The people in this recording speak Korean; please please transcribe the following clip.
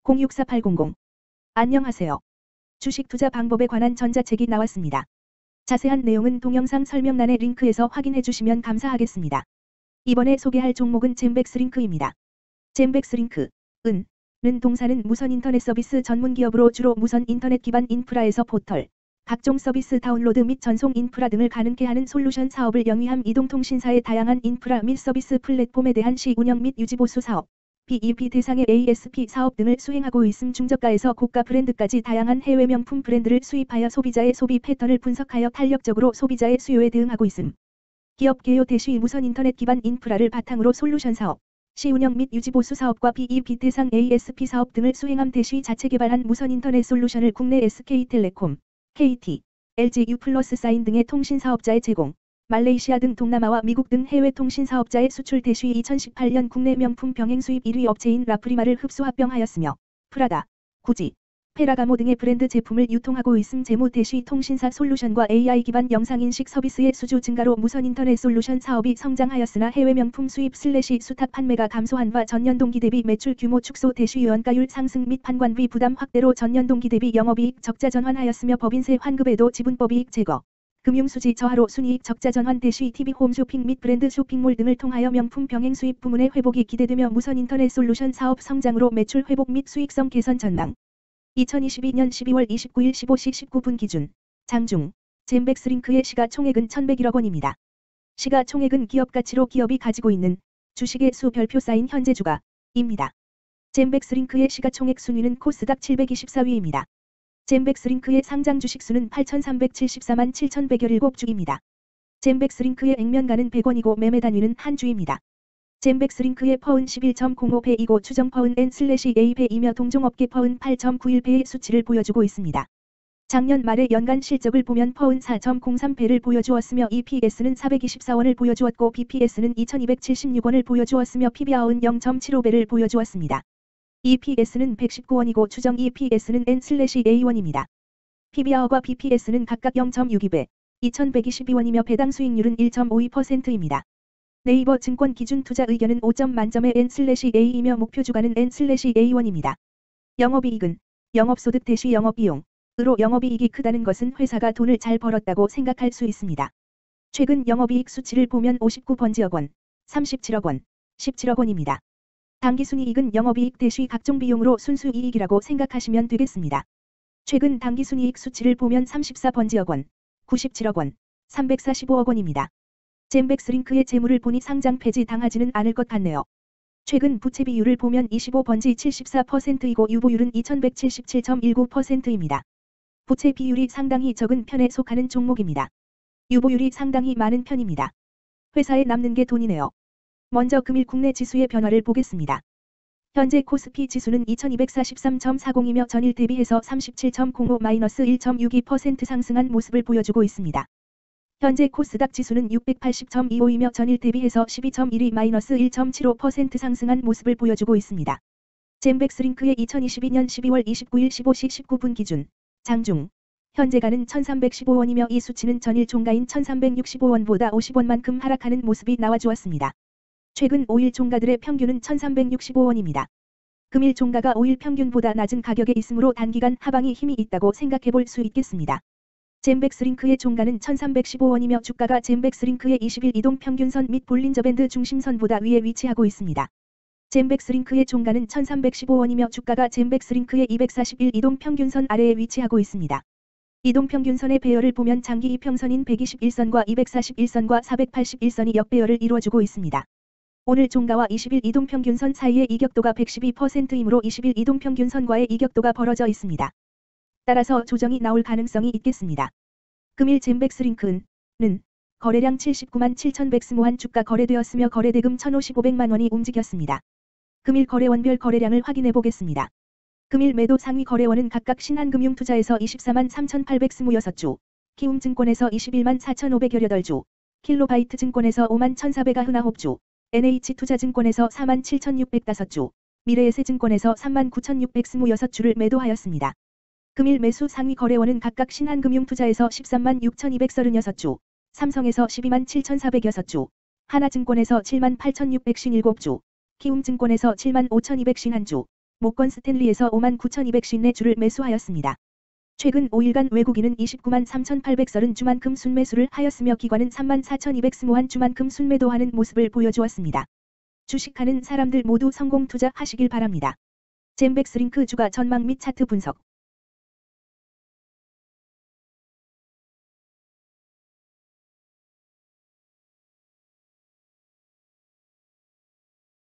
064800. 안녕하세요. 주식 투자 방법에 관한 전자책이 나왔습니다. 자세한 내용은 동영상 설명란의 링크에서 확인해 주시면 감사하겠습니다. 이번에 소개할 종목은 젠백스링크입니다. 젠백스링크, 는 동사는 무선 인터넷 서비스 전문 기업으로 주로 무선 인터넷 기반 인프라에서 포털, 각종 서비스 다운로드 및 전송 인프라 등을 가능케 하는 솔루션 사업을 영위함. 이동통신사의 다양한 인프라 및 서비스 플랫폼에 대한 시 운영 및 유지 보수 사업, BEP 대상의 ASP 사업 등을 수행하고 있음. 중저가에서 고가 브랜드까지 다양한 해외 명품 브랜드를 수입하여 소비자의 소비 패턴을 분석하여 탄력적으로 소비자의 수요에 대응하고 있음. 기업 개요 대시 무선 인터넷 기반 인프라를 바탕으로 솔루션 사업, 시운영 및 유지 보수 사업과 BEP 대상 ASP 사업 등을 수행함. 대시 자체 개발한 무선 인터넷 솔루션을 국내 SK텔레콤, KT, LG U+사인 등의 통신 사업자에 제공, 말레이시아 등 동남아와 미국 등 해외 통신 사업자에 수출. 대시 2018년 국내 명품 병행 수입 1위 업체인 라프리마를 흡수 합병하였으며 프라다, 구찌, 페라가모 등의 브랜드 제품을 유통하고 있음. 재무 대시 통신사 솔루션과 AI 기반 영상인식 서비스의 수주 증가로 무선 인터넷 솔루션 사업이 성장하였으나 해외 명품 수입 / 수탁 판매가 감소한과 전년 동기 대비 매출 규모 축소. 대시 원가율 상승 및 판관비 부담 확대로 전년 동기 대비 영업이익 적자 전환하였으며 법인세 환급에도 지분법이익 제거, 금융수지 저하로 순이익 적자 전환. 대시 TV 홈쇼핑 및 브랜드 쇼핑몰 등을 통하여 명품 병행 수입 부문의 회복이 기대되며 무선 인터넷 솔루션 사업 성장으로 매출 회복 및 수익성 개선 전망. 2022년 12월 29일 15시 19분 기준 장중 젠백스링크의 시가총액은 1101억 원입니다. 시가총액은 기업가치로 기업이 가지고 있는 주식의 수 별표 쌓인 현재 주가입니다. 젠백스링크의 시가총액 순위는 코스닥 724위입니다. 젠백스링크의 상장 주식수는 8,374만 7,117주입니다. 젠백스링크의 액면가는 100원이고 매매 단위는 한 주입니다. 젠백스링크의 퍼은 11.05배이고 추정 퍼은 N/A배이며 동종업계 퍼은 8.91배의 수치를 보여주고 있습니다. 작년 말의 연간 실적을 보면 퍼은 4.03배를 보여주었으며 EPS는 424원을 보여주었고 BPS는 2276원을 보여주었으며 PBR은 0.75배를 보여주었습니다. EPS는 119원이고 추정 EPS는 N/A1입니다. PBR과 BPS는 각각 0.62배, 2122원이며 배당 수익률은 1.52%입니다. 네이버 증권 기준 투자 의견은 5점 만점의 N/A이며 목표 주가는 N/A1입니다. 영업이익은 영업소득 대시 영업비용으로 영업이익이 크다는 것은 회사가 돈을 잘 벌었다고 생각할 수 있습니다. 최근 영업이익 수치를 보면 59번지억 원, 37억 원, 17억 원입니다. 당기순이익은 영업이익 대시 각종 비용으로 순수이익이라고 생각하시면 되겠습니다. 최근 당기순이익 수치를 보면 34번지억 원, 97억 원, 345억 원입니다. 젠백스링크의 재물을 보니 상장 폐지 당하지는 않을 것 같네요. 최근 부채 비율을 보면 25번지 74%이고 유보율은 2177.19%입니다. 부채 비율이 상당히 적은 편에 속하는 종목입니다. 유보율이 상당히 많은 편입니다. 회사에 남는 게 돈이네요. 먼저 금일 국내 지수의 변화를 보겠습니다. 현재 코스피 지수는 2243.40이며 전일 대비해서 37.05-1.62% 상승한 모습을 보여주고 있습니다. 현재 코스닥 지수는 680.25이며 전일 대비해서 12.12-1.75% 상승한 모습을 보여주고 있습니다. 젠백스링크의 2022년 12월 29일 15시 19분 기준 장중 현재가는 1315원이며 이 수치는 전일 종가인 1365원보다 50원만큼 하락하는 모습이 나와주었습니다. 최근 5일 종가들의 평균은 1365원입니다. 금일 종가가 5일 평균보다 낮은 가격에 있으므로 단기간 하방이 힘이 있다고 생각해 볼 수 있겠습니다. 젠백스링크의 종가는 1315원이며 주가가 젠백스링크의 20일 이동평균선 및 볼린저밴드 중심선보다 위에 위치하고 있습니다. 젠백스링크의 종가는 1315원이며 주가가 젠백스링크의 241 이동평균선 아래에 위치하고 있습니다. 이동평균선의 배열을 보면 장기 이평선인 121선과 241선과 481선이 역배열을 이루어주고 있습니다. 오늘 종가와 20일 이동평균선 사이의 이격도가 112%이므로 20일 이동평균선과의 이격도가 벌어져 있습니다. 따라서 조정이 나올 가능성이 있겠습니다. 금일 젠백스링크는 거래량 79만 7,120한 주가 거래되었으며 거래대금 1,555백만 원이 움직였습니다. 금일 거래원별 거래량을 확인해 보겠습니다. 금일 매도 상위 거래원은 각각 신한금융투자에서 24만 3,826주, 키움증권에서 21만 4,518주, 킬로바이트증권에서 5만 1,499주, NH투자증권에서 4만 7,605주, 미래에셋증권에서 3만 9,626주를 매도하였습니다. 금일 매수 상위 거래원은 각각 신한금융투자에서 13만 6,236주, 삼성에서 12만 7,406주, 하나증권에서 7만 8,657주, 키움증권에서 7만 5,251주, 모건 스탠리에서 59,250내 주를 매수하였습니다. 최근 5일간 외국인은 29만 3,830주만큼 순매수를 하였으며 기관은 34,220주만큼 순매도하는 모습을 보여주었습니다. 주식하는 사람들 모두 성공 투자하시길 바랍니다. 잼백스링크 주가 전망 및 차트 분석